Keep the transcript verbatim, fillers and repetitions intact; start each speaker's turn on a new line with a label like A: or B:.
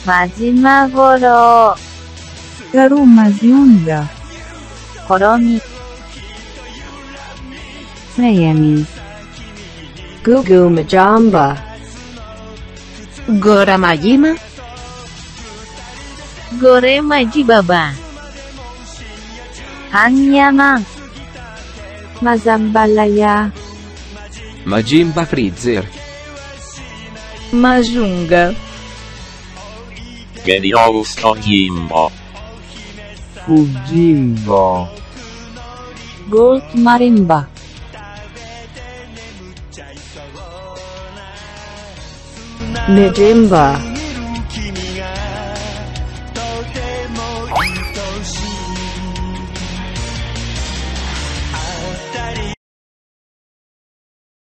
A: 마지막으로
B: Quero uma ziunga.
A: 고로미
B: Miami.
C: Gugu Majamba.
D: Goramajima.
A: 고레마지바바 한야망
B: Mazambalaya.
E: Majimba Freezer.
D: Majunga.
F: Genialska Jimba.
G: Fujimba.
B: Gold Marimba.
C: Nijimba.